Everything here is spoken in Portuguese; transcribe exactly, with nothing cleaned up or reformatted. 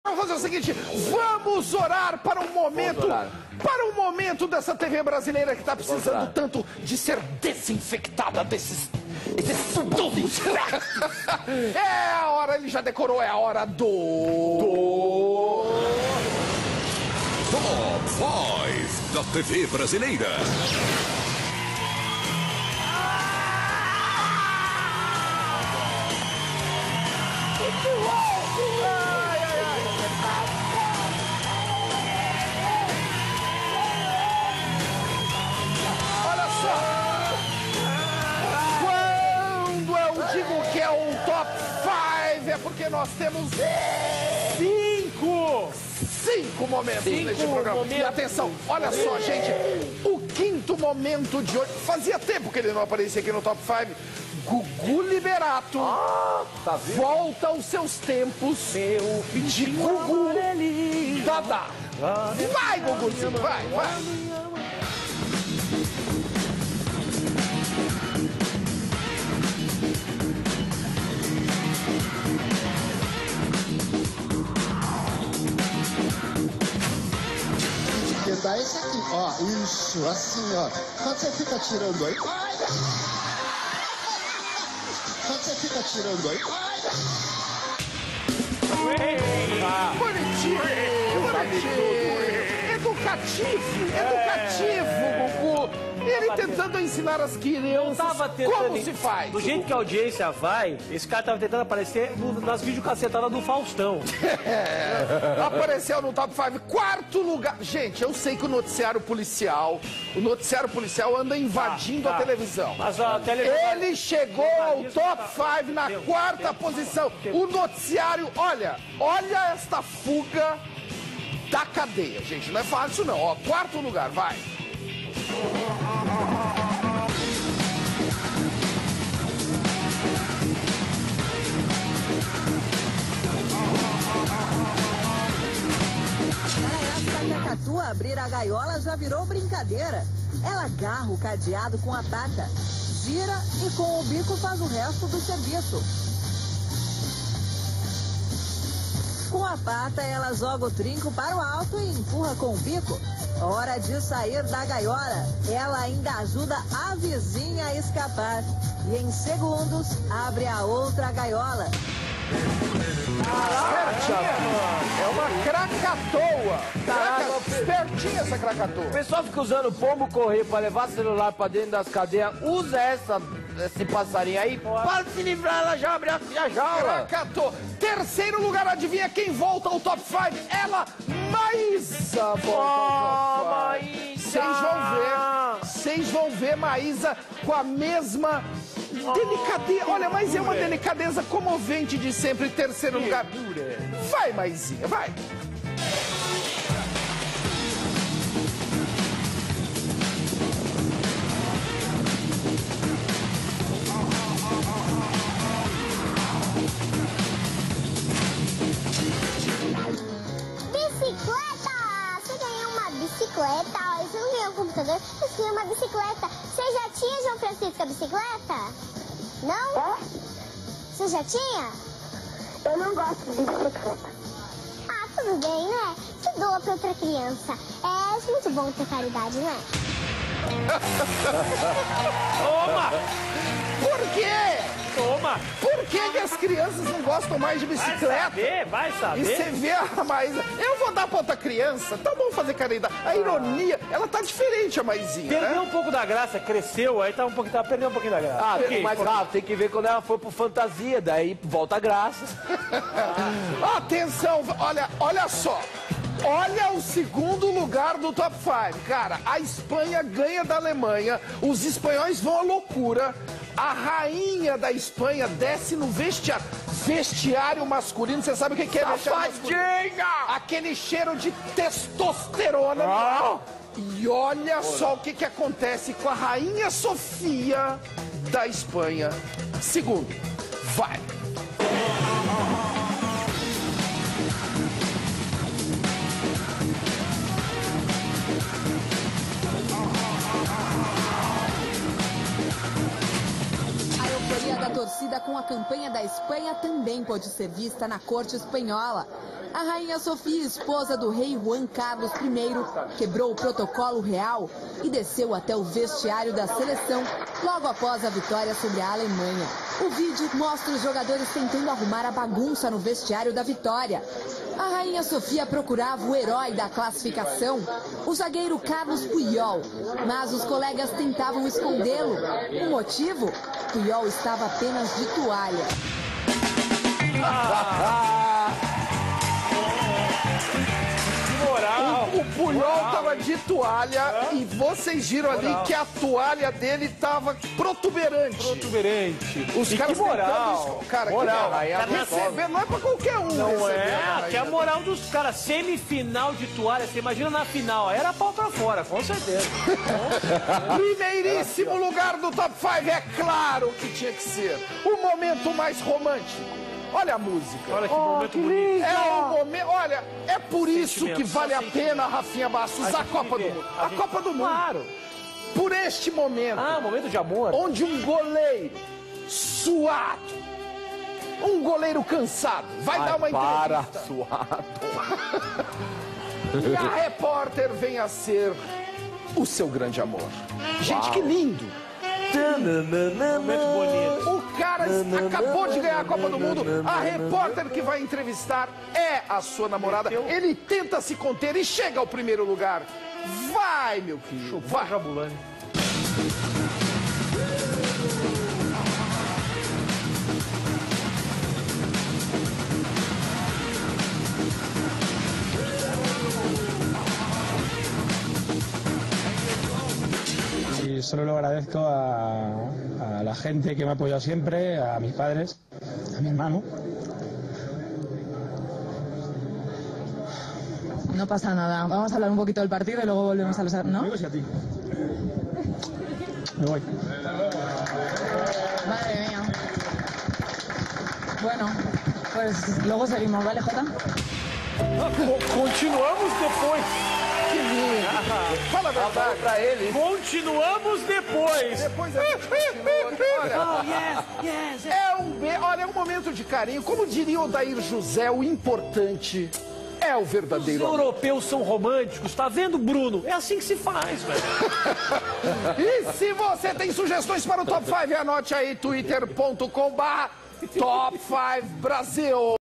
Vamos fazer o seguinte, vamos orar para um momento, para um momento dessa T V brasileira que está precisando tanto de ser desinfectada desses, desses tubos. É a hora, ele já decorou, é a hora do... do... Top cinco da T V brasileira. Olha só, quando eu digo que é um top cinco, é porque nós temos cinco, cinco momentos Cinco neste programa. momentos. E atenção, olha só, gente, o quinto momento de hoje, fazia tempo que ele não aparecia aqui no top cinco. Gugu Liberato Ah, tá vendo? volta aos seus tempos Meu de Gugu Dadá. Vai, Guguzinho, vai, vai. Dá esse aqui, ó, isso, assim, ó. Quando você fica tirando aí... Quando você fica tirando aí... Bonitinho, bonitinho. Educativo, educativo, Gugu. Ele tentando ensinar as crianças Tava tentando, como se faz. Do jeito que a audiência vai, esse cara tava tentando aparecer no, nas videocassetadas do Faustão. É, apareceu no top cinco, quarto lugar. Gente, eu sei que o noticiário policial, o noticiário policial anda invadindo Ah, tá. a televisão. Mas a tele... Ele chegou ao top cinco na Tempo, quarta tempo, posição. tempo. O noticiário, olha, olha esta fuga da cadeia, gente. Não é fácil não, ó, quarto lugar, vai. Para essa cacatua abrir a gaiola já virou brincadeira. Ela agarra o cadeado com a pata, gira e com o bico faz o resto do serviço. Com a pata, ela joga o trinco para o alto e empurra com o bico. Hora de sair da gaiola. Ela ainda ajuda a vizinha a escapar. E em segundos, abre a outra gaiola. É uma cracatoa. Craca... Espertinha essa cracatoa. O pessoal fica usando pombo correio pra levar celular pra dentro das cadeias. Usa essa, esse passarinho aí. Para de se livrar, ela já abre a, a jaula. Cracatoa. Terceiro lugar, adivinha quem volta ao top cinco? Ela, Maísa, volta ao top cinco. Vocês vão ver, vocês vão ver Maísa com a mesma delicadeza. Olha, mas é uma delicadeza comovente de sempre. Terceiro lugar. Vai, Maisinha, vai. Bicicleta! Você ganhou uma bicicleta? Você não ganhou um computador, você ganhou uma bicicleta. Você já tinha, João Francisco, a bicicleta? Não? Você já tinha? Eu não gosto de bicicleta. Ah, tudo bem, né? Você doa pra outra criança. É muito bom ter caridade, né? Toma! Por quê? Toma! Por que, que as crianças não gostam mais de Vai bicicleta? saber, vai saber. E você vê a Maísa, eu vou dar pra outra criança, tá bom fazer caridade. A ironia, ela tá diferente, a Maisinha, Perdeu né? um pouco da graça, cresceu, aí tá um pouquinho, tá perdendo um pouquinho da graça. Ah, Ok, mas ok. ah, tem que ver quando ela for pro fantasia, daí volta a graça. Atenção, olha, olha só. Olha o segundo lugar do top cinco. Cara, a Espanha ganha da Alemanha, os espanhóis vão à loucura. A rainha da Espanha desce no vestiário. Vestiário masculino, você sabe o que é vestiário masculino? Aquele cheiro de testosterona. Ah. E olha só o que, que acontece com a rainha Sofia da Espanha. Segundo, vai. A euforia da torcida com a a campanha da Espanha também pôde ser vista na corte espanhola. A rainha Sofia, esposa do rei Juan Carlos primeiro, quebrou o protocolo real e desceu até o vestiário da seleção logo após a vitória sobre a Alemanha. O vídeo mostra os jogadores tentando arrumar a bagunça no vestiário da vitória. A rainha Sofia procurava o herói da classificação, o zagueiro Carlos Puyol, mas os colegas tentavam escondê-lo. O motivo? Puyol estava apenas de toalha. O, o Puyol estava de toalha e vocês viram ali que a toalha dele estava protuberante. Protuberante. Os e caras que moral. tentando... Cara, moral. Que moral. Receber não é pra qualquer um. Não receber, é, que é a moral dos caras. Semifinal de toalha, você imagina na final. Era pau pra fora, com certeza. Primeiríssimo lugar do top cinco, é claro que tinha que ser o momento mais romântico. Olha a música. Olha que oh, momento que bonito. É um momento, olha, é por isso que vale a pena, Rafinha Bastos, a, a Copa do Mundo. A, a gente... Copa do Mundo. Claro. Por este momento. Ah, momento de amor. Onde um goleiro suado, um goleiro cansado, vai Ai, dar uma para, entrevista. suado. E a repórter vem a ser o seu grande amor. Uau. Gente, que lindo. Momento bonito. O cara acabou de ganhar a Copa do Mundo. A repórter que vai entrevistar é a sua namorada. Ele tenta se conter e chega ao primeiro lugar. Vai, meu filho. Vai, Jabulani. Y solo lo agradezco a, a la gente que me ha apoyado siempre, a mis padres, a mi hermano. No pasa nada. Vamos a hablar un poquito del partido y luego volvemos a los... ¿no? Me voy a ti. Me voy. Madre mía. Bueno, pues luego seguimos, ¿vale, Jota? Continuamos depois. Que lindo. Fala a verdade pra ele. Continuamos depois. Depois a gente continua. Olha, oh, yes, yes, yes. É um, olha, é um momento de carinho. Como diria o Odair José, o importante é o verdadeiro amor. Os amor. europeus são românticos, tá vendo, Bruno? É assim que se faz, velho. E se você tem sugestões para o Top cinco, anote aí twitter ponto com barra Top cinco Brasil.